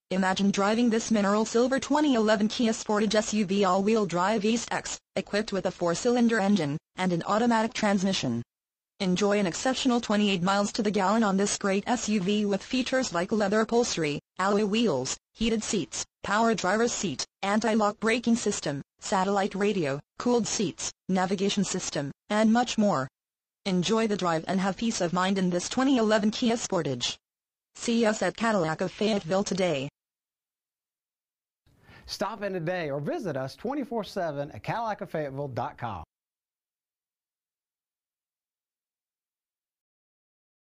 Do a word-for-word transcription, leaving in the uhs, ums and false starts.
Imagine driving this mineral silver twenty eleven Kia Sportage S U V all-wheel drive East-X, equipped with a four-cylinder engine and an automatic transmission. Enjoy an exceptional twenty-eight miles to the gallon on this great S U V with features like leather upholstery, alloy wheels, heated seats, power driver's seat, anti-lock braking system, satellite radio, cooled seats, navigation system, and much more. Enjoy the drive and have peace of mind in this twenty eleven Kia Sportage. See us at Cadillac of Fayetteville today. Stop in today or visit us twenty-four seven at Cadillac of Fayetteville dot com.